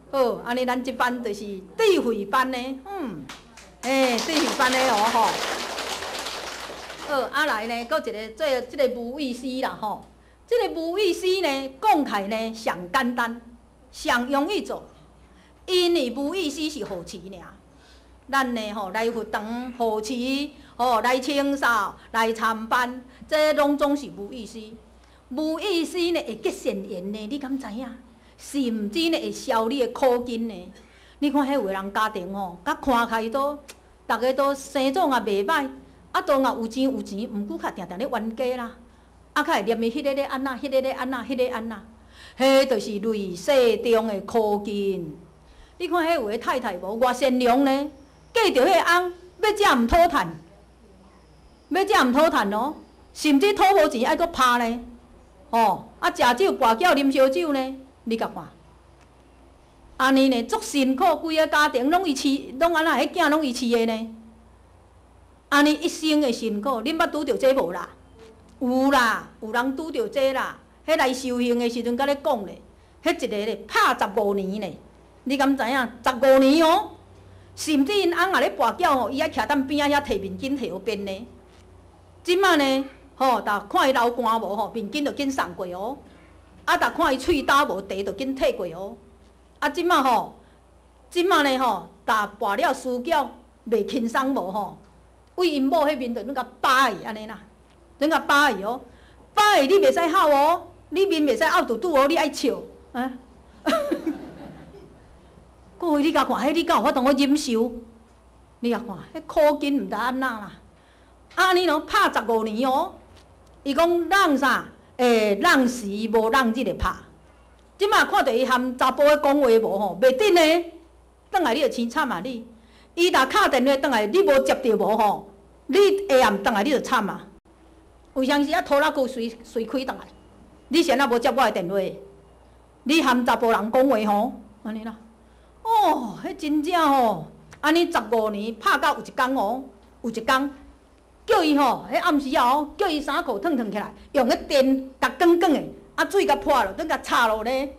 好，安尼咱这班就是智慧班的，智慧班的哦吼。好，来呢，搁一个这个母语诗啦吼。这个母语诗呢，讲起来呢上简单，上容易做，因为母语诗是好词尔。咱呢吼来佛堂、好词，吼来清扫、来参班，这拢总是母语诗。母语诗呢会结善缘呢，你敢知影？甚至呢会消你的苦筋呢。你看迄有个人家庭吼，甲看起来都，大家都生长也袂歹，啊都也有钱，毋过较定定咧冤家啦。啊，较会念伊迄个咧安那，迄个咧安那，迄个安那，迄就是累世中的苦筋。你看迄有个太太无偌善良呢，嫁着迄个翁，要食毋讨趁，要食毋讨趁哦，甚至讨无钱爱搁拍呢，哦，啊食酒跋筊啉烧酒呢，你甲看，安尼呢足辛苦，规个家庭拢伊饲，拢安那，迄囝拢伊饲的呢，安尼一生的辛苦，恁捌拄着这无啦？有啦，有人拄着这啦。迄来修行的时阵，甲你讲咧，迄一个咧拍15年咧，你敢知影？15年哦，甚至因翁也咧跋筊吼，伊爱徛踮边仔遐摕面巾摕好便呢。即摆呢，吼，逐看伊流汗无吼，面巾就紧送过哦。啊，逐看伊喙焦无，茶就紧摕过哦。啊，即摆吼，即摆呢吼，逐跋了输脚袂轻松无吼，为因某迄面就拢甲扒伊安尼啦。恁甲扒伊哦，扒伊你袂使哭哦，你面袂使拗嘟嘟哦，你爱笑，啊！各位你甲看，迄你敢有法度好忍受？你甲看，迄苦筋毋知安那啦。安尼咯，拍15年哦。伊讲人啥？人时无人日的拍。即摆看到伊含查甫的讲话无吼，袂顶呢，转来你就生惨啊你。伊若敲电话转来，你无接到无吼，你下暗转来你就惨啊。有当时啊，拖拉机随开倒来，你先啊无接我的电话，你含查甫人讲话吼，安尼啦。哦，迄真正吼，安尼15年拍到有一天哦，有一天叫伊吼，迄暗时啊吼，叫伊衫裤脱起来，用迄电甲光光的，啊水甲破了，等甲插落咧，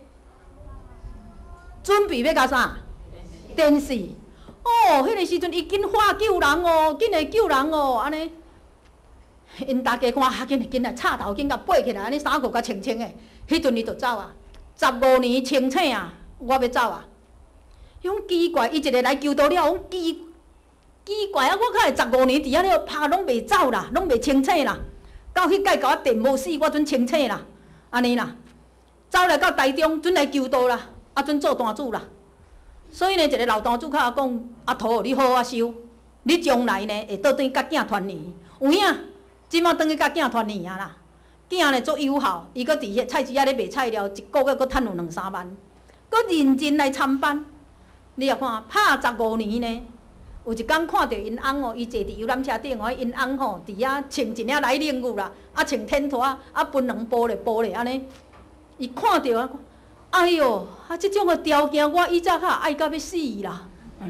准备要甲啥？电视。哦，迄个时阵伊紧喊救人哦，紧来救人哦，安尼。因大家看，紧来插头，紧甲爬起来，安尼衫裤甲清清的。迄阵伊就走啊，15年清醒啊，我要走啊。伊讲奇怪，伊一个来求道了，讲奇怪啊！我较会15年伫遐了拍拢袂走啦，拢袂清醒啦。到迄届甲我电无死，我准清醒啦，安尼啦。走来到台中，准来求道啦，啊准做单主啦。所以呢，一个老单主较讲，阿土，你好好修，你将来呢会倒转甲囝团圆。有影？即摆倒去甲囝团圆啊啦，囝呢足友好，伊搁伫遐菜市仔咧卖菜了，一个月搁趁有2、3万，搁认真来参班。你也看，拍15年呢，有一天看到因翁哦，伊坐伫游览车顶哦，因翁吼伫遐穿一领来领裤啦，啊穿天拖啊分2布咧安尼，伊看到啊，哎哟，啊即种个条件，我以前较爱到要死啦。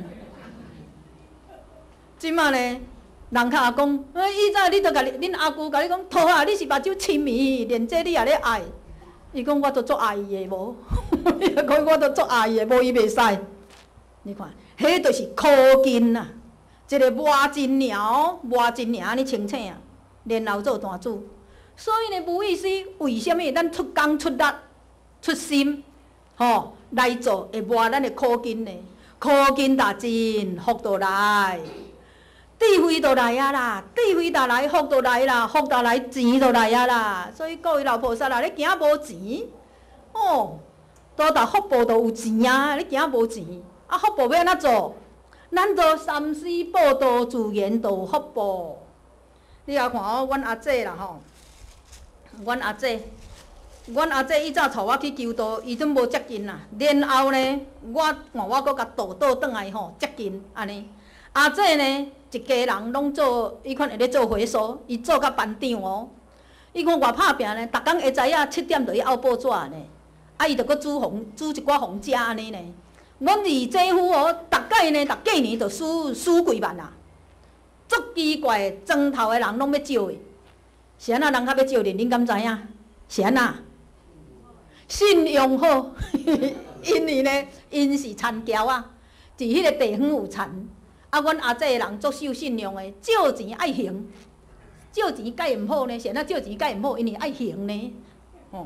即摆呢？人较讲，以前你都甲恁阿舅甲你讲，桃啊，你是目睭深迷，连这你也咧爱。伊讲我都足爱伊的无，伊讲我都足爱伊的，无伊袂使。你看，迄就是苦筋啊！一个磨真鸟，磨真鸟安尼清醒啊，然后做单主。所以呢，无意思，为什么咱出工出力、出心，吼来做会磨咱的苦筋呢？苦筋打真，福就来。智慧就来啊啦，智慧就来，福就来啦，福就来，钱就来啊啦。所以各位老菩萨啦，你行无钱，哦，多大福报都有钱啊！你行无钱，啊福报要安怎做？咱做三施报道，自然就有福报。你也看哦，阮阿姐啦吼，阮阿姐伊早带我去求道，伊准无接近啦。然后呢，我搁甲导倒转来吼，接近安尼。阿姐呢，一家人拢做，伊看会咧做回收，伊做甲班长哦。伊讲偌拍拼呢，逐工下昼7点就去拗报纸呢。啊，伊着搁煮一寡红食安尼呢。阮二姐夫哦，逐过年就输几万啊。足奇怪，庄头的人拢要招伊。是安那人较要招你，恁敢知影？是安那？信用好， 因为呢，因是田桥啊，伫迄个地方有田。啊，阮阿姐人足守信用的，借钱爱还，借钱解毋好呢，现在借钱解毋好，因为爱还呢。哦，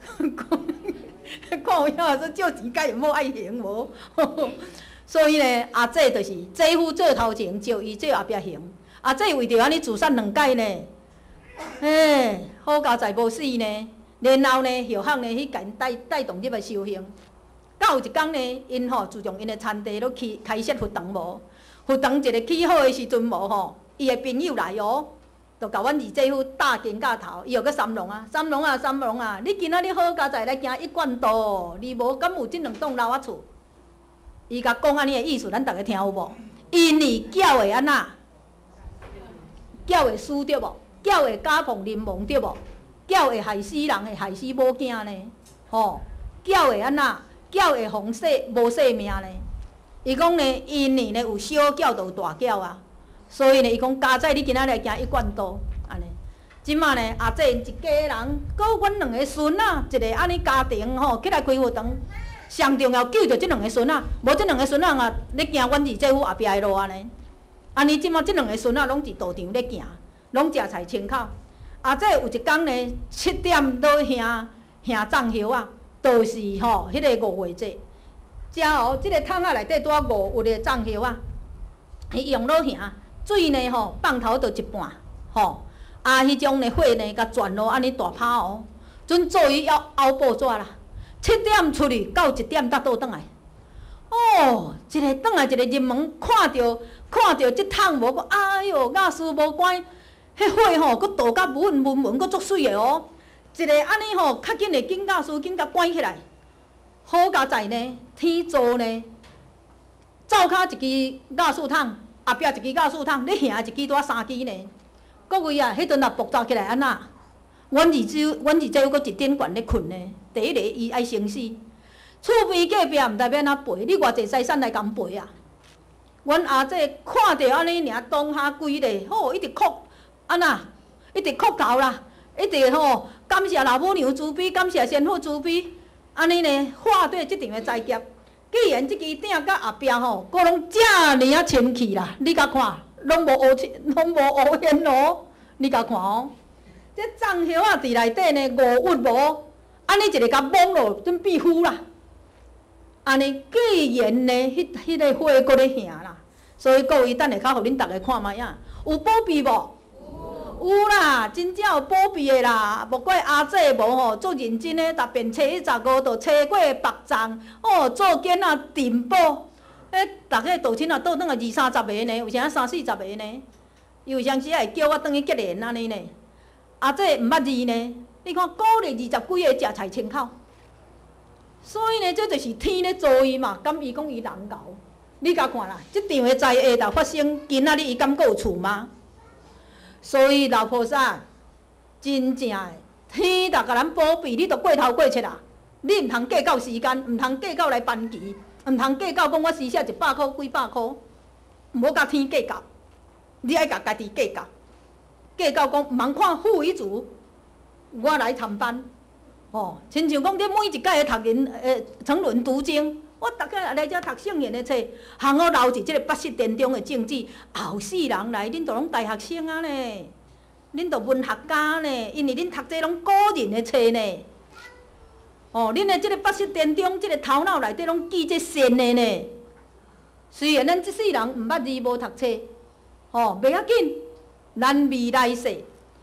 看有影说借钱解毋好爱还无？所以呢，阿姐就是姐夫做头前，借伊做后壁还。阿姐为着安尼自杀2届呢，好佳在无死呢。然后呢，后巷呢去甲因带动入来修行。到有一天呢，因自从因的田地都开设佛堂无。佛堂一个起好的时阵无吼，伊的朋友来哦，就甲阮二姐夫搭肩胛头，伊又搁三郎啊，三郎啊，三郎啊，你今仔日好佳在来行1贯道，你无敢有即2栋楼仔厝？伊甲讲安尼的意思，咱逐个听有无？因为叫会安那？叫会死对无？叫会家破人亡对无？叫会害死人，会害死某囝呢？吼，叫会安那？叫会防无性命呢？伊讲呢，因为呢有小叫就有大叫啊，所以呢，伊讲家仔你今仔来行1贯道，安尼。即马呢，阿姐一家人，搁阮2个孙仔，一个安尼家庭吼，起来开佛堂，上重要救着即2个孙仔，无即2个孙仔啊，咧行阮二姐夫后壁的路安尼。安尼即马即2个孙仔拢伫道场咧行，拢食菜清口。阿姐有一天呢，7点倒行藏叶啊，就是吼迄个5月节。遮哦，即个桶仔内底拄啊5月的藏叶啊，伊用落行，水呢吼放头就一半，吼，迄种呢火呢甲转落安尼大泡哦，准做伊要熬报纸啦。7点出去到1点才倒转来。哦，一个转来一个入门，看着即桶无，哎哟，雅斯无关，迄火吼，佫倒甲文，佫足水的哦。一个安尼吼，较紧的紧雅斯紧甲关起来。好佳在呢，天造呢，灶骹一支雅斯桶，后壁一支雅斯桶，你行一支拄啊3支呢。各位啊，迄阵啊，爆炸起来安那？阮二姐夫搁一点悬咧困呢。第一个伊爱生死，厝边隔壁毋知要安怎赔，你偌济财产来共赔啊？阮阿姐看着安尼尔，当下规个吼，一直哭，安那，一直哭头啦，一直吼感谢老母娘慈悲，感谢先父慈悲。安尼呢，化对即场的灾劫。既然即支鼎甲后壁吼，佫拢遮尔啊清气啦，你甲看，拢无乌烟哦，你甲看哦。这藏叶啊，伫内底呢5郁无，安尼一个甲蒙落，准变灰啦。安尼既然呢，迄个火佫咧行啦，所以各位等下较互恁逐个看卖影，有保庇无？有啦，真正有保庇的啦。莫怪阿姐无吼，做认真的，逐遍初一15就初过白粽，哦，做囡仔订报，逐个道亲啊倒转啊20、30个呢，有啥30、40个呢？伊有啥时会叫我转去结连安尼呢？阿姐毋捌字呢，你看鼓励20几个食菜清口，所以呢，这就是天咧造伊嘛。敢伊讲伊人猴，你甲看啦，即场的灾厄就发生，今仔日伊敢阁有厝吗？所以老菩萨真正的天就甲咱保庇，你着过头过切啦。你毋通计较时间，毋通计较来办期，毋通计较讲我施舍100块、几百块，毋好甲天计较。你爱甲家己计较，计较讲毋通看富裕族，我来参班。哦，亲像讲你每一届的读成人读经，我逐个来遮读圣贤的册，含我留一即个80殿中的政治，后世人来，恁都拢大学生啊呢，恁都文学家呢，因为恁读这拢古人的册呢。哦，恁的即个80殿中，即个头脑内底拢记这善的呢。虽然咱即世人毋捌字无读册，哦，袂要紧，咱未来世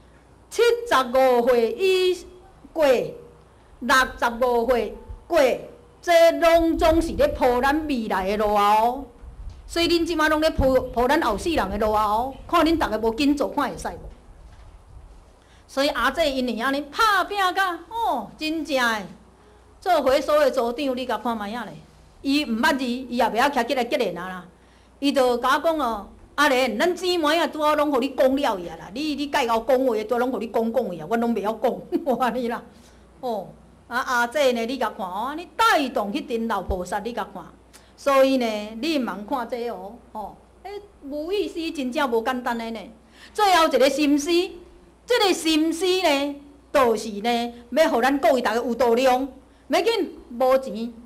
75岁以过，65岁过。这拢总是咧铺咱未来的路啊！哦，所以恁即马拢咧铺咱后世人的路啊！哦，看恁逐个无紧做，看会使无？所以阿姐因为安尼拍拼甲哦，真正的做回所的组长，你甲看卖影咧。伊毋捌字，伊也袂晓徛起来结连啊啦。伊就甲我讲哦，阿莲，咱姊妹啊，拄好拢互你讲了伊啊啦。你介绍讲话，拄拢互你讲伊啊，我拢袂晓讲，我安尼啦。哦。阿姐呢？你甲看哦，安尼带动迄阵老菩萨，你甲看。所以呢，你毋通看这哦，吼，无意思真正无简单的呢。最后一个心思，这个心思呢，就是呢，要互咱各位大家有度量。要紧，无钱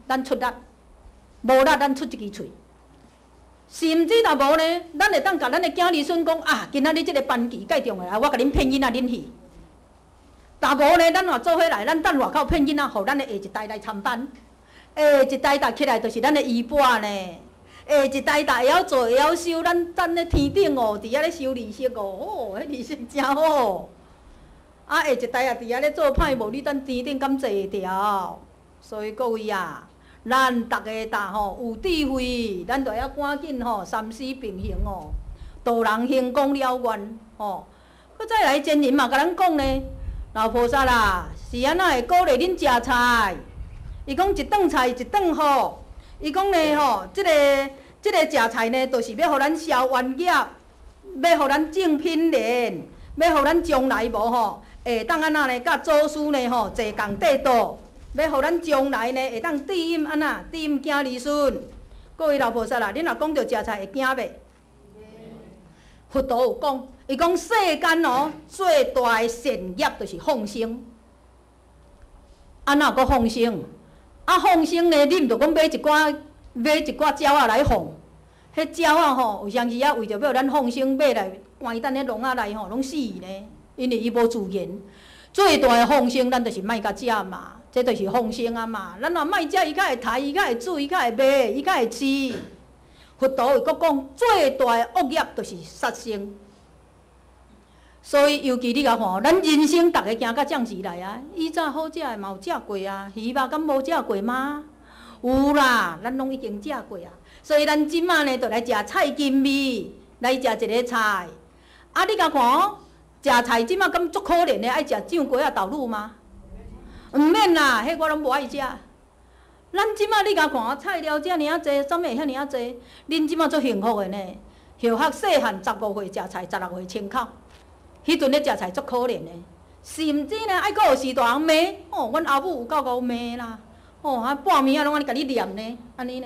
咱出力；无力，咱出一支喙。甚至若无呢，咱会当甲咱的囝儿孙讲啊，今仔日即个班级介重的，我甲恁骗囡仔恁去。若无呢，咱若做伙来，咱等外口骗囡仔，互咱的下一代来参班。下一代搭起来就是咱的衣钵呢。下一代搭会晓做会晓收，咱咧天顶哦，伫遐咧收利息哦，迄利息真好。啊，下一代也伫遐咧做歹无，你等天顶敢坐会牢？所以各位啊。咱逐个有智慧，咱就要赶紧三思并行哦，道人行功了愿哦。佮再来前人嘛，甲咱讲呢，老菩萨啦，是安怎会鼓励恁食菜？伊讲一顿菜一顿好，伊讲呢即个食菜呢，就是要互咱消冤业，要互咱正品莲，要互咱将来无会当安怎呢？甲祖师呢坐共地道。要互咱将来呢，会当指引囝儿孙。各位老菩萨啦，恁若讲到食菜会惊袂？佛陀有讲，伊讲世间最大的善业就是放生。安怎佫放生？放生呢，你毋着讲买一寡鸟仔来放。迄鸟仔有当时为着要咱放生，买来关等咧笼仔内拢死呢，因为伊无自然。最大的放生，咱就是莫甲食嘛。这就是放生啊嘛，咱若莫食，伊较会杀，伊较会煮，伊较会卖，伊较会饲。佛陀又佫讲，最大的恶业就是杀生。所以，尤其你甲看，咱人生逐个行到这时来啊，以前好食的嘛有食过啊，鱼肉敢无食过吗？有啦，咱拢已经食过啊。所以咱即马呢，就来食菜金味，来食一个菜。啊，你甲看食菜即马敢足可怜的，爱食酱瓜啊豆乳吗？毋免啦，迄我拢无爱食。咱即马你甲看菜料遮尔啊济，怎会遐尔啊济？恁即马足幸福的呢。小学细汉15岁食菜，16岁清口。迄阵咧食菜足可怜的，甚至呢爱阁有时大人骂，阮阿母有够够骂啦。半暝啊拢安尼甲你念呢，安尼呢。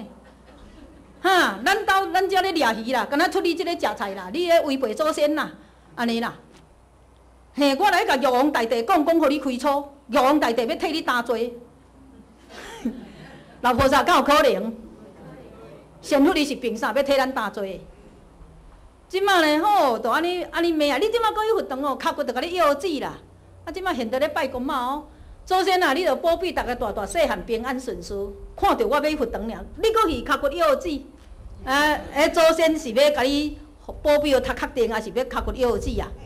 咱遮咧掠鱼啦，敢若出你即个食菜啦，你咧违背祖先啦，安尼啦。嘿，我来甲玉皇大帝讲，互你开粗。玉皇大帝要替你担罪，老菩萨敢有可能？仙佛伊是凭啥要替咱担罪？即马呢就安尼骂啊！你即马搁去佛堂脚骨就甲你腰子啦！即马现在咧拜公嘛祖先啊，你着保庇大家大大细汉平安顺遂。看到我要佛堂尔，你搁去脚骨腰子？祖先是要甲你保庇读确定，还是要脚骨腰子啊？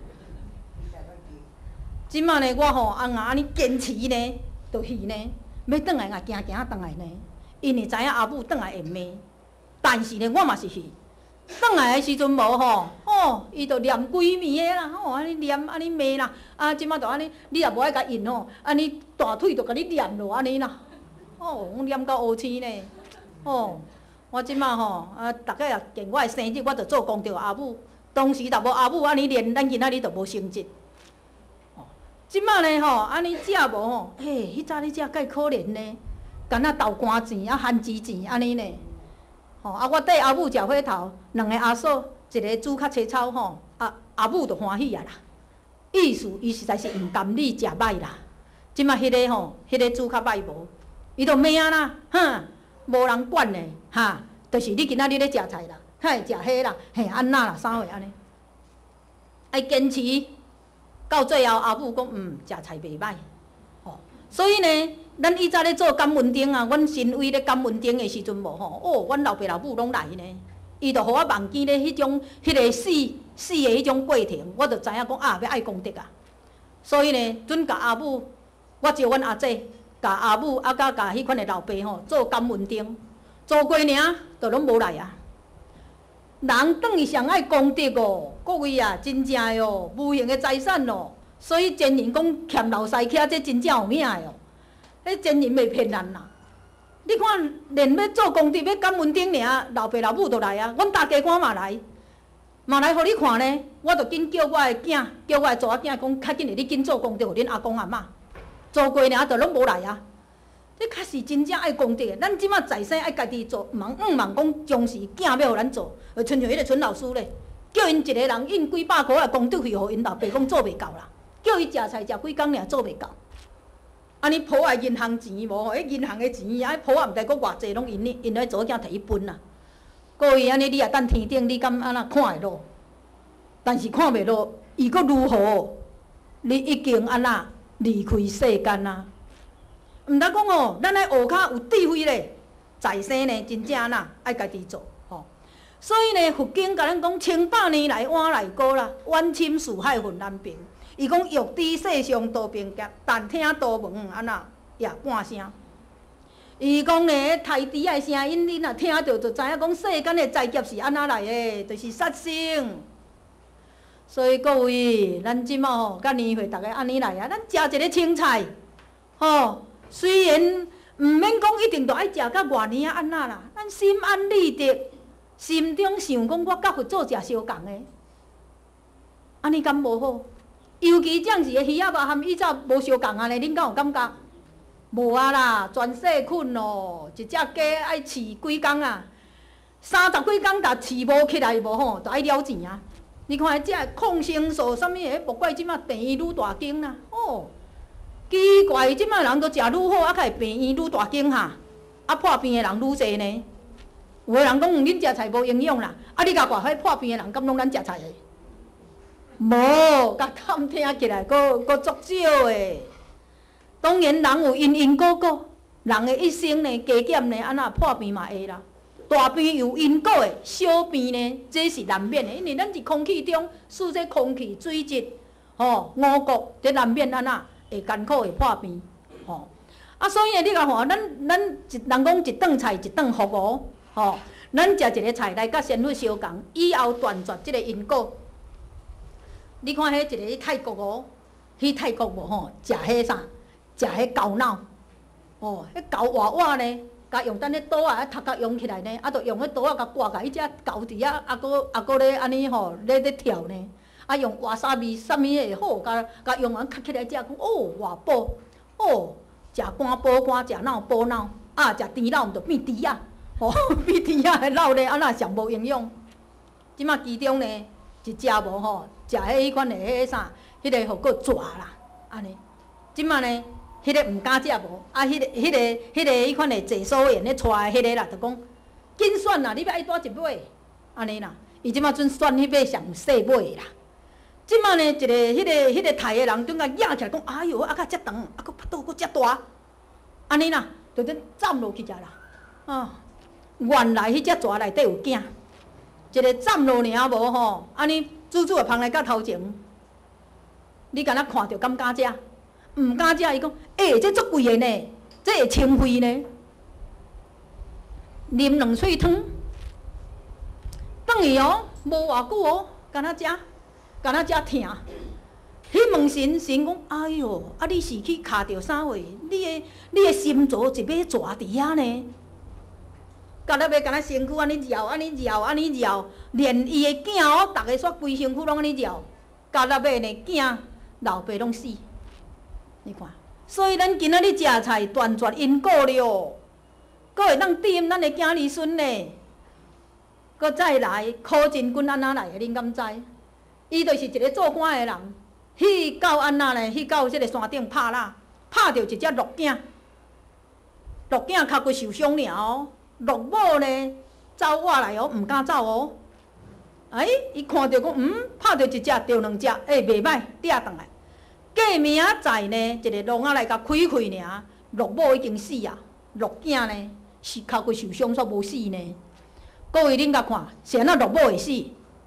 即马呢，我翁仔安尼坚持呢，就去呢，要转来行转来呢，因为知影阿母转来会骂，但是呢，我嘛是去。转来的时阵无伊就念规暝的啦，安尼念安尼骂啦，即马就安尼，你若无爱甲印安尼大腿就甲你念落安尼啦，我念到乌青呢，我即马逐个也见我的生日，我就做功德阿母，当时若无阿母安尼练，咱今仔日就无成绩。即马呢安尼食无迄早你食介可怜呢，干那豆干钱番薯钱安尼呢。我缀阿母食火头，2个阿嫂，一个煮较青草阿母就欢喜啊啦。意思伊实在是毋甘你食歹啦。即马迄个煮较歹无，伊就骂啦，无人管呢，就是你今仔日咧食菜啦，较会食迄啦，安那啦，啥货安尼，爱坚持。到最后，阿母讲食菜袂歹，所以呢，咱以前咧做感恩灯啊，阮身为咧感恩灯的时阵无阮老爸老母拢来呢，伊就互我忘记咧迄个死的迄种过程，我就知影讲要爱功德啊。所以呢，准甲阿母，我招阮阿姐，甲阿母甲迄款的老爸做感恩灯，做过尔就拢无来啊。人等于上爱功德各位啊，真正的无形的财产所以前人讲欠老师客，这真正有影的迄前人袂骗人啦。你看，连要做功德、要感恩灯尔，老爸老母就来啊，阮大家官嘛来，互你看呢。我就紧叫我的囝，叫我的查囝讲，较紧的你紧做功德，互恁阿公阿嬷做过尔，就拢无来啊。这确实真正爱功德的，咱即马在生爱家己做，茫讲将时囝要互咱做，就亲像迄个陈老师咧，叫因一个人印几百箍的功德费，互因老爸讲做袂到啦，叫伊食菜食几工尔做袂到。 安尼抱的银行钱无吼，迄银行的钱啊，抱啊毋知佫偌济，拢因来做囝摕去分啦。各位安尼，你也等天顶，你敢安那看会落？但是看袂落，伊佫如何？你已经安那离开世间啊！毋通讲哦，咱爱学较有智慧咧，在生呢真正安那爱家己做吼。所以呢，佛经甲咱讲，千百年来碗来过啦，冤亲事海分难平。伊讲欲知世上多变革，但听道门安那也半声。伊讲呢，太猪的声音，恁若听到就知影讲世间的灾劫是安那来的，就是杀生。所以各位，咱即马吼，甲年会逐个安尼来啊，咱食一个青菜，吼，虽然毋免讲一定着爱食到偌年啊安那啦，咱心安理得，心中想讲我甲佛祖食相共的，安尼敢无好？尤其将是个鱼仔肉含伊早无相共安尼，恁敢有感觉？无啊啦，全细菌咯，一只鸡爱饲几工啊，30几工，甲饲无起来无吼，就爱了钱啊。你看即个抗生素啥物个，莫怪即马病院愈大间啦。哦，奇怪，即马人都食愈好，啊，才会病院愈大间哈，啊，破病的人愈侪呢。有个人讲恁食菜无营养啦，啊，你甲看迄破病的人，敢拢咱食菜的？无，甲敢听起来，佫足少的。当然，人有因果果，人的一生呢，加减呢，安那破病嘛会啦。大病有因果的，小病呢，这是难免的，因为咱伫空气中，使这空气、水质，吼，五谷，这难免安那会艰苦会破病，吼。啊，所以呢，你甲看，咱人讲一顿菜一顿福哦，吼，咱食一个菜来甲仙佛相共，以后断绝这个因果。你看迄一个泰国哦，去泰国无吼，食迄啥？食迄狗脑，哦，迄狗活活呢，甲用咱迄刀啊，头壳用起来呢，啊，着用迄刀啊，甲刮甲迄只狗伫遐，佫咧安尼吼，咧跳呢，啊，用瓦沙米啥物会好，甲用完吸起来，只讲哦，偌补，哦，食肝补肝，食脑补脑，啊，食猪脑毋着变猪啊，吼，变猪啊的脑咧，安那上无营养。即马其中呢，一只无吼，食迄款的迄啥，迄个互佫蛇啦，安尼，即马呢？迄个毋敢食无，啊，迄款的坐所员咧带迄个啦，就讲紧选啦，你要爱带一尾，安尼啦。伊即马阵选迄尾上细尾啦。即马呢，一个迄个抬的人准甲压起来，讲哎哟，啊，甲遮长，啊，佫腹肚佫遮大，安尼啦，就准站落去食啦。啊，原来迄只蛇内底有囝，一个站落尔无吼，安尼煮的放来到头前，你敢若看着敢敢食？毋敢食，伊讲，这足贵的呢，这会清肺呢。啉2喙汤，等于哦，无偌久哦，敢若疼。迄问神讲，哎哟，啊你是去卡着啥货？你的心脏一尾蛇伫遐呢？敢若身躯安尼绕，连伊的囝哦，逐个煞规身躯拢安尼绕，敢若尾呢，囝老爸拢死。你看，所以咱今仔日食菜断绝因果了，佫会当点咱的囝儿孙呢。佫再来，苦尽君安那来的？恁敢知？伊就是一个做官的人，去到安那呢？去到即个山顶拍啦，拍着一只鹿囝，鹿囝脚骨受伤尔哦，鹿某呢走我来哦，毋敢走哦。伊看着讲，拍着一只，着2只，袂歹，抓倒来。过明仔载呢，一个笼仔来甲开开尔，鹿某已经死啊，鹿囝呢是脚骨受伤，煞无死呢。各位恁甲看，是安怎鹿某会死？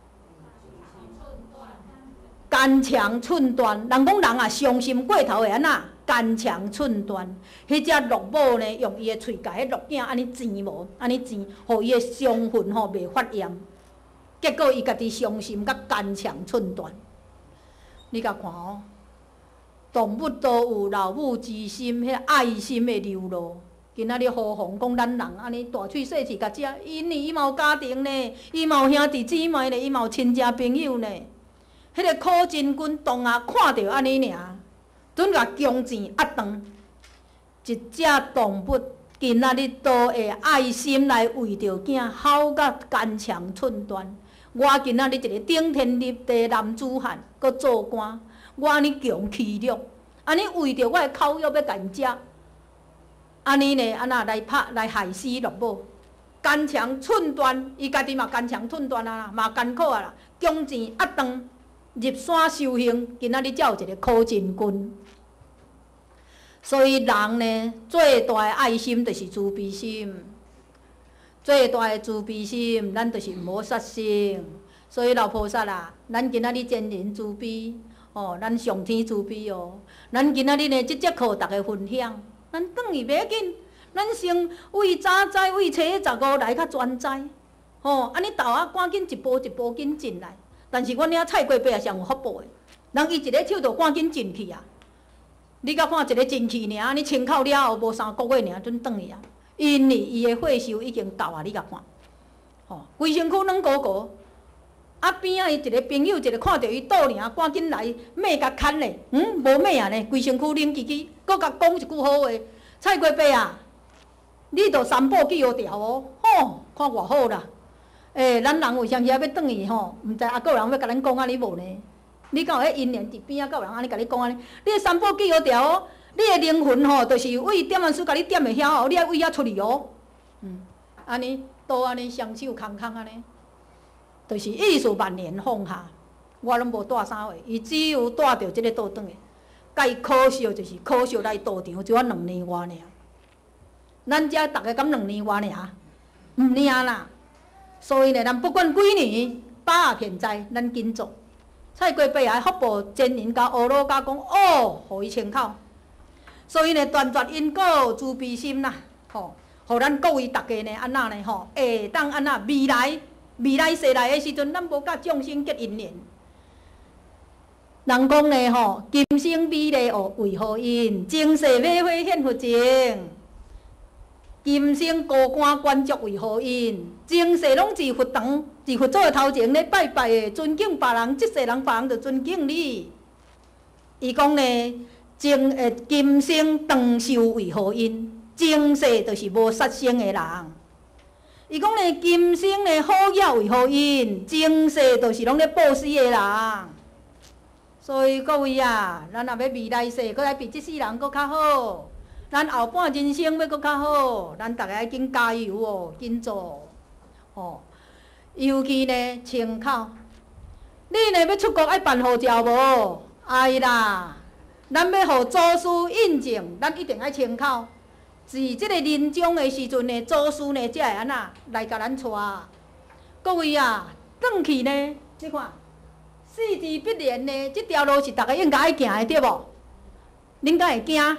肝肠寸断。人讲人啊，伤心过头会安那？肝肠寸断。迄只鹿某呢，用伊的喙甲迄鹿囝安尼煎无，安尼煎，互伊的伤痕吼袂发炎。结果伊家己伤心，甲肝肠寸断。你甲看哦。动物都有老母之心，迄爱心的流露。今仔日何妨讲咱人安尼大喙细齿甲食，因为伊嘛有家庭呢，伊嘛有兄弟姊妹呢，伊嘛有亲戚朋友呢。迄个苦尽君当下看到安尼尔，准甲强钱压断。一只动物今仔日都会爱心来为着囝，好甲肝肠寸断。我今仔日一个顶天立地男子汉，搁做官。我安尼强气力， 安尼为着我的口欲要甲因食，安尼呢，安那来害死落母，肝肠寸断，伊家己嘛肝肠寸断啊啦，嘛艰苦啊啦，弓箭压断，入山修行，今仔日才有一个苦尽君。所以人呢，最大的爱心就是慈悲心，最大的慈悲心，咱就是毋好杀生。所以老菩萨啊，咱今仔日真人慈悲，哦，咱上天慈悲哦。咱今仔日呢，即节课大家分享，咱转去袂要紧，咱先为早知为初15来较专知，吼，安尼豆仔赶紧一步一步紧进来。但是阮遐菜瓜伯也上有福报的，人伊一个手就赶紧进去啊。你甲看一个进去尔，你清口了后无3个月尔，准转去啊。因为伊的血寿已经到啊，你甲看，吼，规身躯软糊糊。啊边仔伊一个朋友，一个看到伊倒尔，赶紧来骂甲牵咧，无骂啊呢，规身躯冷叽叽，搁甲讲一句好话，菜瓜伯啊，你着三宝记号条哦，吼，看偌好啦。咱人为啥物要转去吼？毋知还佫有人要甲咱讲安尼无呢？你敢有迄因缘伫边仔，敢有人安尼甲你讲安尼？你的三宝记号条哦，你的灵魂吼，就是为点完书甲你点的遐哦，你爱为遐出去哦。安尼都安尼双手空空安尼，就是意思万年放下。我拢无带啥货，伊只有带着即个倒转的。甲伊可惜就是可惜来道场就2年外尔。咱遮逐个敢2年外尔，毋领啦。所以呢，咱不管几年，把握现在，咱紧做。菜瓜伯啊，福报真人甲乌老甲讲哦，互伊清口。所以呢，断绝因果慈悲心啦，吼，互咱各位大家呢，安那呢吼，会当安那未来世来的时阵，咱无甲众生结因缘。人讲呢吼，今生美丽哦为何因？前世买花献佛情。今生高官官爵为何因？前世拢是佛堂，是佛祖的头前咧拜拜的，尊敬别人，即世人别人就尊敬你。伊讲呢，今生长寿为何因？前世就是无杀生的人。伊讲呢，今生呢好业为何因？前世就是拢咧布施的人。所以各位啊，咱若要未来世，搁来比即世人搁较好。咱后半人生要搁较好，咱逐个要紧加油哦，紧做哦。尤其呢，清口。你呢要出国爱办护照无？爱啦！咱要互祖师印证，咱一定爱清口。是即个临终的时阵呢，祖师呢才会安那来甲咱带。各位啊，转去呢，你看，四肢必然呢，即条路是逐个应该爱行的，对无？恁敢会惊？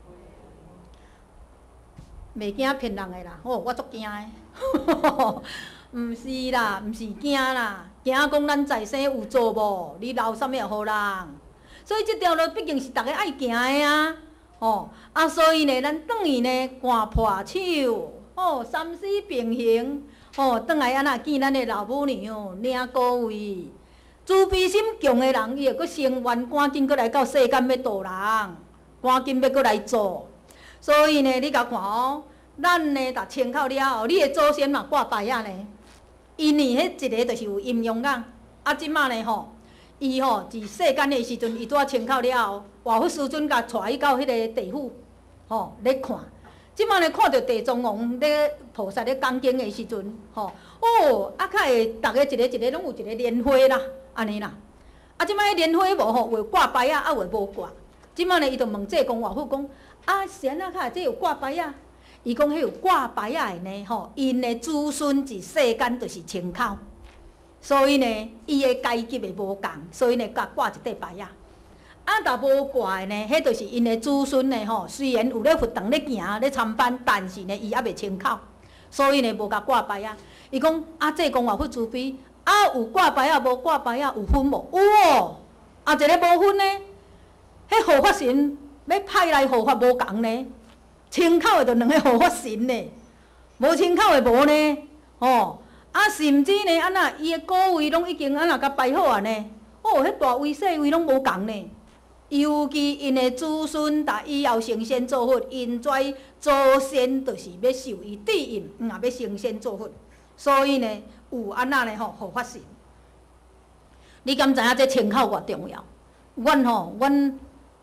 袂惊骗人的啦，我足惊的。毋是啦，毋是惊啦，惊讲咱在生有做无，你留啥物互人？所以即条路毕竟是逐个爱行的啊。所以呢，咱转去呢，汗破手，三思并行，转来安那见咱的老母娘，领各位，慈悲心强的人，伊会阁生愿，赶紧阁来到世间要度人，赶紧要阁来做。所以呢，你甲看哦，咱呢，逐清口了后，你的祖先嘛挂牌啊呢。因为迄一个就是有阴阳眼，即马呢吼，伊吼伫世间的时阵，伊拄仔清口了后，华佛师尊甲带伊到迄个地府，咧看。即马呢看到地藏王咧菩萨咧讲经的时阵，较会逐个一个拢有一个莲花啦，安尼啦。即马迄莲花无吼，有挂牌啊，有无挂。即马呢，伊就问济公华佛讲，是安怎较这有挂牌啊？伊讲迄有挂牌啊的呢，因的子孙伫世间就是清口，所以呢，伊的阶级会无共，所以呢，甲挂一块牌啊。若无挂的呢，迄就是因的子孙呢，虽然有咧佛堂咧行咧参拜，但是呢，伊还袂清口，所以呢，无甲挂牌啊。伊讲这公话佛慈悲，有挂牌啊，无挂牌啊，有分无？有哦。一个无分呢，迄护法神要派来护法无共呢。清口的就2个护法神呢，无清口的无呢，甚至呢，安那伊的果位拢已经安那甲摆好啊呢，迄大位细位拢无共呢。尤其因的子孙，以后成仙做佛，因跩祖先就是要受伊指引，也要成仙做佛，所以呢，有安那呢护法神。你敢知影这清口偌重要？阮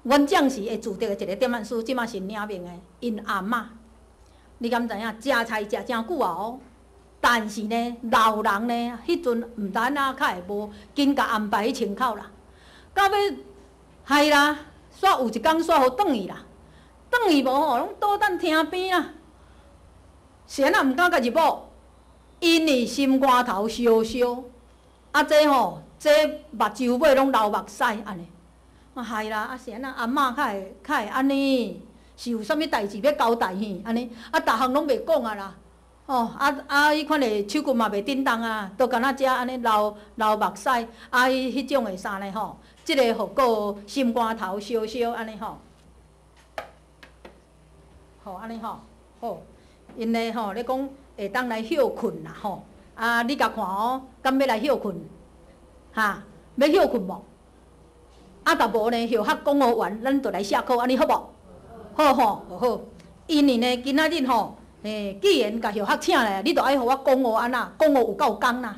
阮将士会住着的一个点万师，即马是领命的，因阿嬷。你敢知影？食菜食真久啊哦，但是呢，老人呢，迄阵毋但啊，较会无紧甲安排去清口啦。到尾，系啦，煞有一工煞互转去啦，转去无吼，拢倒等厅边啦。是安那毋敢甲入某，因为心肝头烧烧，啊这吼，这目睭尾拢流目屎安尼。啊，系啦，啊是安那阿嬷较会安尼。是有啥物代志要交代嘿？安尼啊，逐项拢袂讲啊啦。哦，迄款的手骨嘛袂振动啊，都敢若遮安尼流目屎，迄种的啥呢吼？即个互个心肝头烧烧安尼吼。吼安尼吼，好，因咧吼咧讲会当来休困啦吼。啊，你甲看哦，敢要来休困？哈，要休困无？啊，若无呢，休学讲学完，咱就来下课，安尼好无？好吼，好，因为呢，今仔日吼，既然甲学请来，你着爱互我讲学安那，讲学有够工啦。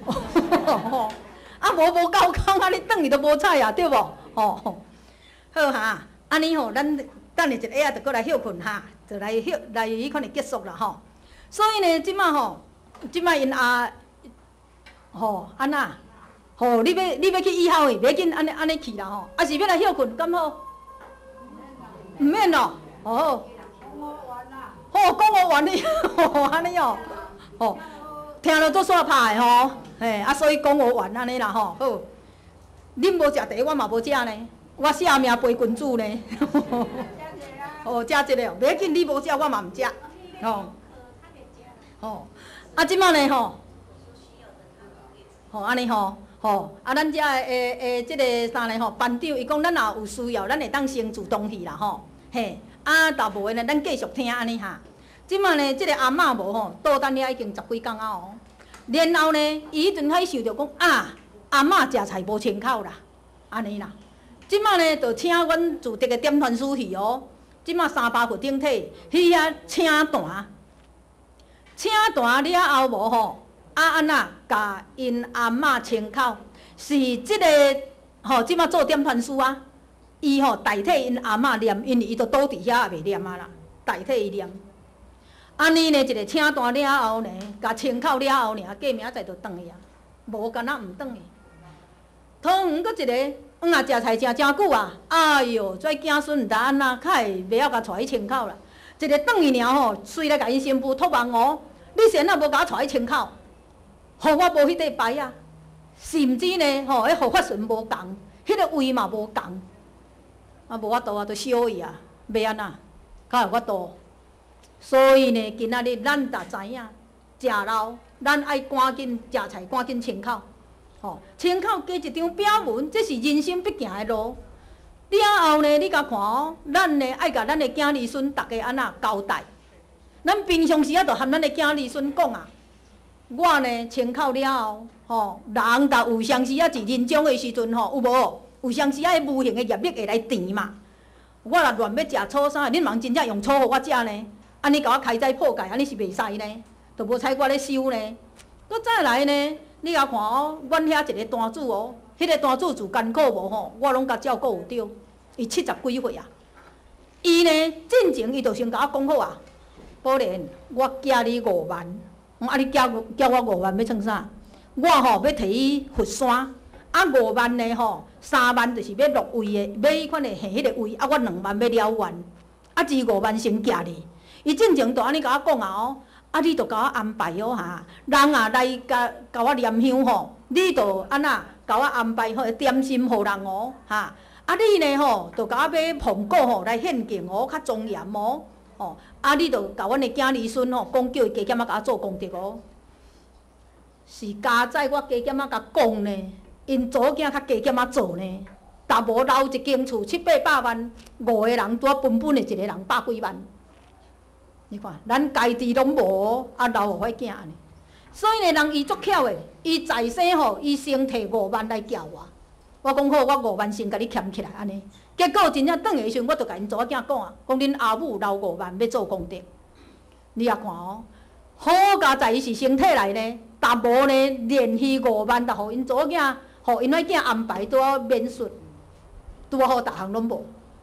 啊，无够工啊，你转去都无彩啊，对无？吼，好哈，安尼吼，咱等下一下仔着过来休困哈，就来迄款的结束啦吼。所以呢，即马吼，即马因阿，吼安那，吼你要去以后诶，袂紧安尼去啦吼，啊是要来休困，敢好？毋免咯，哦，好，讲学完哩，吼，安尼哦，吼，听着做煞拍的吼，嘿，啊，所以讲学完安尼啦吼，好，恁无食茶，我嘛无食呢，我舍命陪君主呢，哦，食一个哦，袂紧，你无食我嘛毋食，吼，吼，啊，即摆呢吼，吼，安尼吼。吼，啊，咱遮即个啥呢吼，班长伊讲，咱若有需要，咱会当先自动去啦吼，嘿，啊，若无诶呢，咱继续听安尼哈。即摆呢，即个阿嬷无吼，倒等了已经10几工啊哦。然后呢，伊迄阵开想着讲啊，阿嬷食菜无清口啦，安尼啦。即摆呢，就请阮住伫个点团师去哦。即摆300佛顶体去遐请坛，请坛了后无吼。啊，安那甲因阿嬷清口，是即个吼，即马做点团师啊，伊吼代替因阿嬷念，因为伊都倒伫遐也袂念啊啦，代替伊念。安尼呢，一个请单了后呢，甲清口了后呢，过明仔载就转去啊，无干那毋转去。汤圆搁一个，啊食菜食真久啊，哎哟，跩囝孙毋知安那，较会袂晓甲带去清口啦。一个转去尔吼，随来甲因新妇托梦哦，你先啊无甲我带去清口。互我无迄块牌啊，甚至呢，吼，迄护法神无共，迄个位嘛无共，啊无法度啊，着烧伊啊，要安那，较有法度。所以呢，今仔日咱逐知影，食老，咱爱赶紧食菜，赶紧清口，吼，清口加一张表文，这是人生必行的路。了后呢，你甲看哦，咱呢爱甲咱的囝儿孙逐家安那交代，咱平常时啊，着含咱的囝儿孙讲啊。我呢清口了后，吼，人逐有相时啊，是人种的时阵吼，有无？有相时啊，迄无形的业力会来填嘛。我若乱要食醋啥，恁茫真正用醋互我食呢？安尼甲我开斋破戒，安尼是袂使呢，着无采我咧收呢。搁再来呢，你甲看哦，阮遐一个单主哦，迄个单主自艰苦无吼，我拢甲照顾有着。伊70几岁啊，伊呢进前伊就先甲我讲好啊，宝莲，我寄你5万。啊！你叫我5万要创啥？我吼要摕去佛山，啊5万呢吼，3万就是要落位的，买迄款的下迄个位，啊我2万要了完，啊至5万先寄你。伊进前就安尼甲我讲啊哦，啊你着甲我安排哦哈，人啊来甲我念香吼，你着安那甲我安排好点心互人哦哈，啊你呢吼着甲我买苹果吼来献敬哦，较庄严哦。哦，啊！你着甲阮的囝儿孙吼，讲叫伊加减仔甲我做功德哦。是加在我加减仔甲讲呢，因祖囝较加减仔做呢。但无留一间厝700、800万，5个人拄啊分的一个人100几万。你看，咱家己拢无，啊留互迄囝呢。所以呢，人伊足巧的，伊在生吼，伊先摕5万来交我。我讲好，我5万先甲你欠起来安尼。结果真正转去时阵，我就甲因祖仔囝讲啊，讲恁阿母留5万要做功德。你也看哦，好佳在伊是身体来呢，但无呢连续5万，就互因祖仔囝，互因迄囝安排拄啊免税，拄啊好，逐项拢无。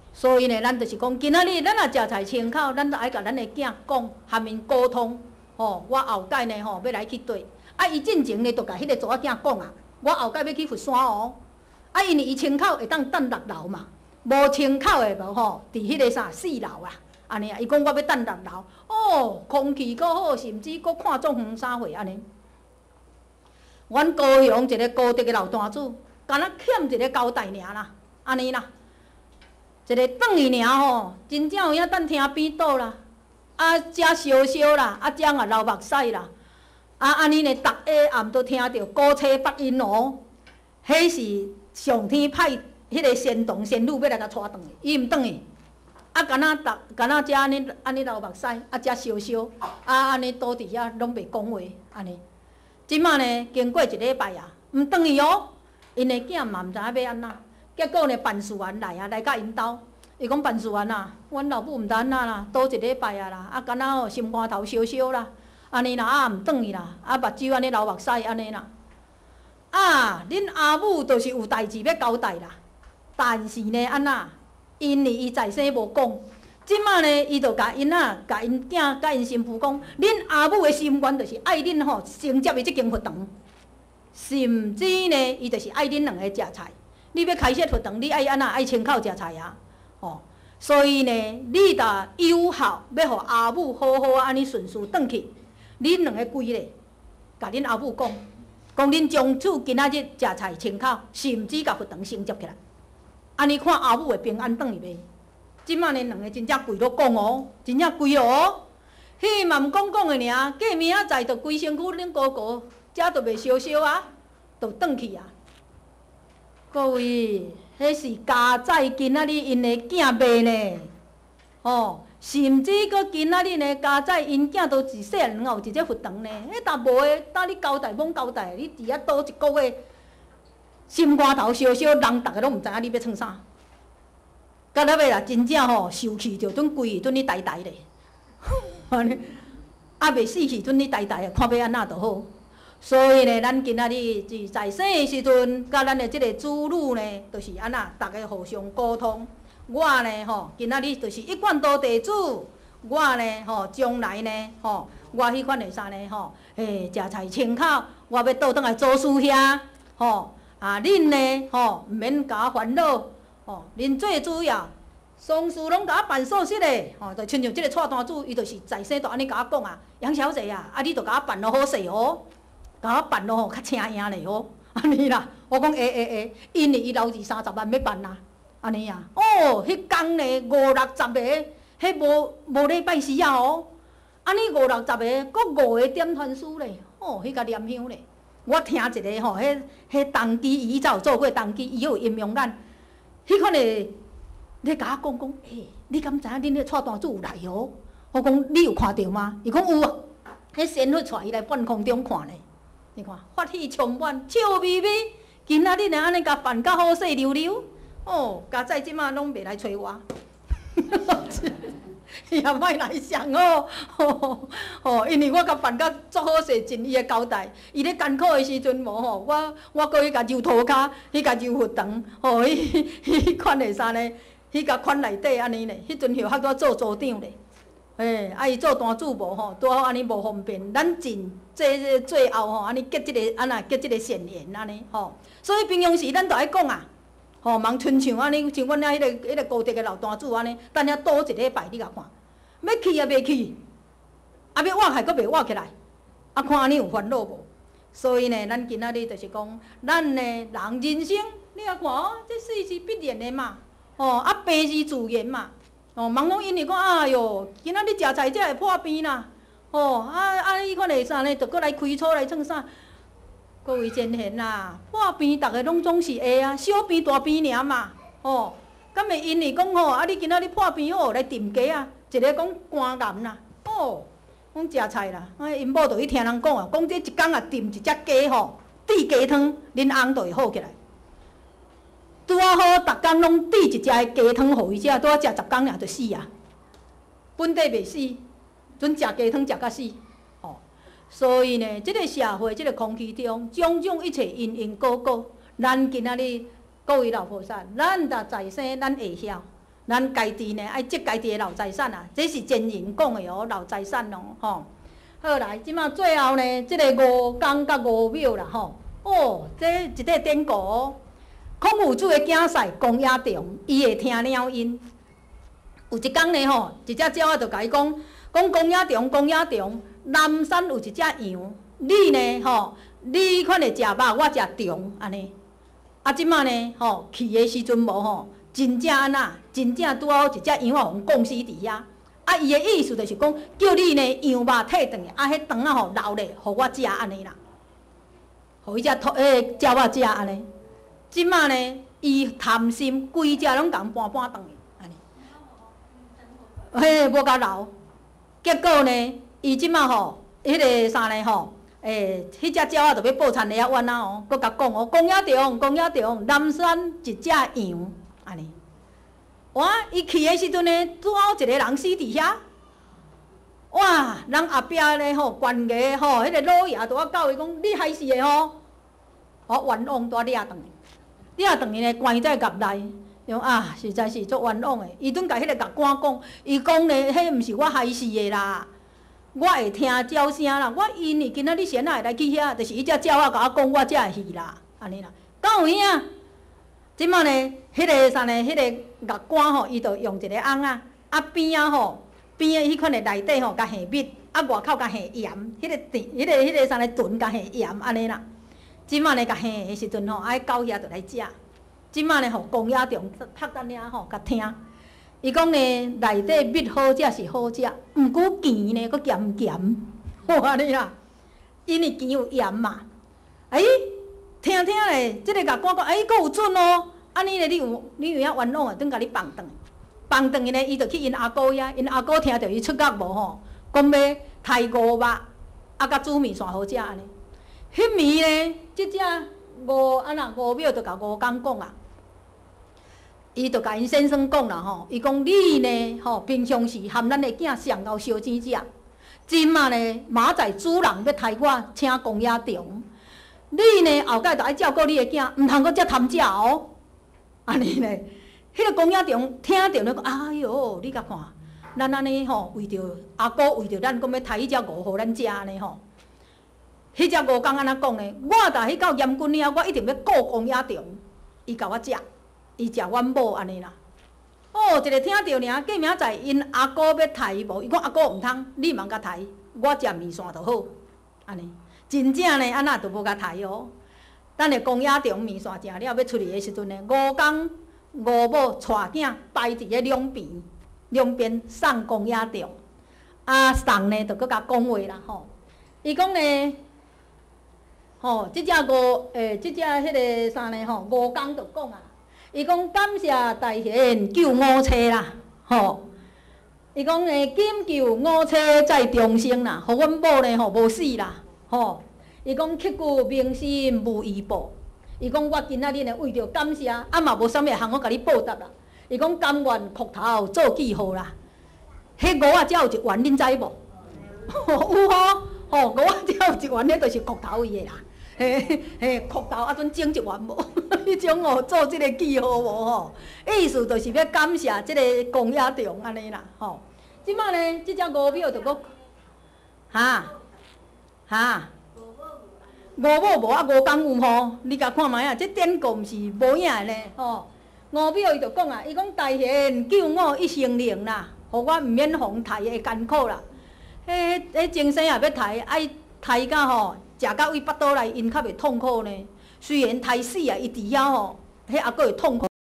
所以呢，咱就是讲，今仔日咱若食菜清口，咱就爱甲咱的囝讲，和因沟通。吼，我后盖呢吼要来去对，啊，伊进前呢，就甲迄个查仔囝讲啊，我后盖要去佛山哦。啊，因为伊清口会当等6楼嘛，无清口的无吼，伫迄个4楼啊，安尼啊。伊讲我要等6楼，哦，空气阁好，甚至阁看种远啥货安尼。阮高雄一个高德的老单主，敢若欠一个交代尔啦，安尼啦。一个转去尔吼，真正有影等听边倒啦，啊，食烧烧啦，啊，食啊流目屎啦，啊，安尼呢，逐下暗都听到鼓车八音哦，迄是上天派迄个仙童仙女要来甲带转去，伊毋转去，啊，敢若食安尼流目屎，啊，食烧烧，啊，安尼倒伫遐拢袂讲话，安尼。即摆呢，经过1礼拜啊，毋转去哦，因的囝嘛毋知影要安怎。结果呢，办事员来啊，来甲因兜，伊讲办事员啊，阮老母毋知安怎啦，倒1礼拜啊啦，啊，敢若吼心肝头烧烧啦，安尼啦，啊，毋转去啦，啊，目睭安尼流目屎安尼啦。啊，恁阿母就是有代志要交代啦，但是呢，安怎？因为伊在生无讲。即摆呢，伊就甲因囝、甲因媳妇讲，恁阿母的心愿就是爱恁吼承接伊即间佛堂，甚至呢，伊就是爱恁2个食菜。你要开设佛堂，你爱安怎爱清口食菜啊？吼，所以呢，你若有效要互阿母好好安尼顺序转去，恁2个规咧，甲恁阿母讲，恁从此今仔日食菜清口，甚至甲佛堂承接起来，安尼看阿母会平安转去袂？即摆呢，2个真正跪落讲哦，真正跪哦。迄嘛毋讲的尔，过明仔载就规身躯恁哥哥，遮就袂烧烧啊，就转去啊。各位，迄是家仔今仔日因的囝卖呢，哦，甚至搁今仔日呢，家仔因囝都自细汉有一个佛堂呢。迄搭无的，搭你交代罔交代，你伫遐倒1个月，心肝头烧烧，人逐个拢毋知影你要创啥。到尾啦，真正吼受气着准跪准你呆呆咧，安尼，啊袂死去准你呆呆啊，看要安怎就好。所以呢，咱今仔日是在生的时阵，甲咱的即个子女呢，就是安怎，大家互相沟通。我呢吼，今仔日就是一贯道地主，我呢吼，将来呢吼，我迄款的啥呢吼，食菜清口，我要倒转来做事遐，吼啊，恁呢吼，毋免甲我烦恼。哦，恁最主要，丧事拢甲我办锁实嘞，吼，就亲像即个蔡单主，伊就是在生就安尼甲我讲啊，杨小姐啊，啊你着甲我办落好势哦，甲我办落吼较请赢咧哦，安尼啦。我讲因为伊留2-30万要办啦，安尼啊。哦，迄工呢50-60个，迄无礼拜时啊哦，安尼50-60个，佫5个点传书咧，哦，迄个念香咧。我听一个吼，迄当机伊才有做过当机，伊有阴阳眼。迄款诶，咧甲我讲，你敢知影恁迄蔡单主有来哦？我讲你有看到吗？伊讲有啊，迄仙佛带伊来半空中看咧。你看，法喜充满，笑眯眯。今仔日呢安尼甲办甲好势溜溜，哦，家仔即马拢袂来找我，也莫来想哦，哦，因为我甲办甲足好势，尽伊诶交代。伊咧艰苦诶时阵无吼，我搁去甲揉涂骹，去甲揉佛堂，吼，迄款诶啥呢？迄甲款内底安尼咧，迄阵许较早做组长咧，啊伊做单主无吼，拄好安尼无方便，咱尽最后吼，安尼结即个安那结即个善缘安尼吼。所以平常时咱着爱讲啊。吼，茫亲像安尼，像阮遐迄个高德的老单主安尼，等遐倒1礼拜，你甲看，要去也袂去，啊要活还阁袂活起来，啊看安尼有烦恼无？所以呢，咱今仔日就是讲，咱呢人生，你啊看哦，这死是必然的嘛，吼啊病是自然嘛，哦，茫讲因为讲哎哟，今仔日食菜才会破病啦，吼迄款的啥呢，着搁来开粗来创啥？各位真贤啦，破病逐个拢总是会啊，小病大病尔嘛，吼，敢会因为讲吼，啊你今仔日破病好来炖鸡啊，一个讲肝癌啦，哦，讲食菜啦，啊因某着去听人讲啊，讲这一工啊炖一只鸡吼，煮鸡汤，恁翁就会好起来。拄啊好，逐工拢煮一只的鸡汤互伊食，拄啊食10工尔就死啊，本地袂死，准食鸡汤食甲死。所以呢，即个社会、即个空气中，种种一切因因果果，咱今仔日各位老菩萨，咱若在生，咱会晓， 咱家己呢爱积家己的老财产啊，这是真人讲的哦，老财产哦，吼。好来，即马最后呢，即个吴刚甲吴淼啦，吼。哦，这一块典故哦。孔夫子的囝婿公冶长，伊会听鸟音。有一天呢，吼，一只鸟仔就甲伊讲公冶长，公冶长，南山有一只羊，你呢，吼，你款会食肉，我食虫，安尼。啊，即马呢，吼，去的时阵无吼，真正安那，真正拄好一只羊仔互讲死伫遐。啊，伊的意思就是讲，叫你呢羊肉摕转去，啊，迄肠仔吼留咧，互我食安尼啦。互伊只鸟仔食安尼。即马呢，伊贪心，规只拢共搬转去，安尼。嘿，无甲留。结果呢，伊即马吼，迄个啥呢吼？迄只鸟仔就要报田里啊冤啊哦，佮甲讲哦，公冶长，公冶长，南山一只羊，安尼。哇！伊去的时阵呢，拄好一个人死伫遐。哇！人后壁咧吼，悬崖吼，迄个老爷拄啊教伊讲，你害死的吼，冤枉带掠转去，掠转去呢，关在监内。用啊，实在是足冤枉的。伊顿甲迄个监官讲，伊讲呢，迄毋是我害死的啦。我会听鸟声啦，我因为今仔日先会来去遐，就是伊只鸟仔甲我讲，我才会去啦，安尼啦。敢有影？即摆呢，迄个啥呢？迄个监官吼，伊就用一个翁啊，啊边啊吼，边的迄款的内底吼，甲下密，啊外口甲下盐，迄个啥呢？船甲下盐安尼啦。即摆呢，甲下的时阵吼，爱到遐就来食。即摆呢，吼公冶长拍等遐吼，甲听。伊讲呢，内底蜜好食是好食，毋过甜呢，佫咸咸，吼安尼啦。因为甜有盐嘛。听咧，即个甲官讲，佫有准哦。安尼咧，你有影冤枉啊，转甲你放转去。放转去呢，伊就去因阿姑遐，因阿姑听着伊出觉无吼，讲要杀五肉，啊甲煮面线好食安尼。迄暝呢，即只吴淼就甲吴刚讲啊。伊就甲因先生讲啦吼，伊讲你呢吼，平常时含咱的囝上够烧钱食，今嘛呢马仔主人要杀我，请公冶长，你呢后摆就爱照顾你的囝，毋通阁遮贪食哦。安尼呢，迄个公冶长听着咧讲，哎哟，你甲看，咱安尼吼，为着阿姑为着咱讲要杀迄只牛互咱食呢吼，迄只牛讲安怎讲呢？我若去到严军了，我一定要顾公冶长，伊甲我食。伊食阮某安尼啦，哦，一个听着尔，过明仔因阿姑要杀伊无？伊讲阿姑毋通，你茫甲杀，我食面线就好，安尼。真正呢，安那就无甲杀哦。等下公冶长面线食了，要出去的时阵呢，吴刚吴某带囝摆伫咧两边送公冶长，啊送呢就搁甲讲话啦吼。伊讲呢，吼，即只迄个啥呢吼，吴刚就讲啊。伊讲感谢大贤救五车啦，吼！伊讲紧救五车再重生啦，互阮某呢吼无死啦，吼！伊讲刻骨铭心无遗报。伊讲我今仔日呢为着感谢，啊嘛无啥物项我甲你报答啦。伊讲甘愿磕头做记号啦。迄五仔才有一元，恁知无？有吼，五仔才有一元，迄就是磕头伊的啦。嘿，磕头啊，阵整一元无？迄种哦，做即个记号无吼，意思就是要感谢即个公冶长安尼啦，吼。即摆呢，即只吴淼就搁，吴某无啊，吴刚有吼，你甲看卖啊，这典故毋是无影的咧，吼。吴淼伊就讲啊，伊讲大贤救我一生灵啦，互我毋免防刣的艰苦啦。迄前生也要刣，爱刣甲吼。食到胃腹肚内，因较袂痛苦呢。虽然刣死啊，伊伫遐吼，迄阿哥会痛苦。